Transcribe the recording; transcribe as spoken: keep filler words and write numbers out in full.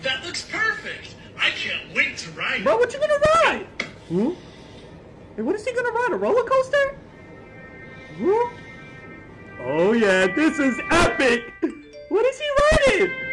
That looks perfect. I can't wait to ride. Bro, what you gonna ride? Hmm? Hey, what is he gonna ride? A roller coaster? Huh? Oh yeah, this is epic! What is he riding?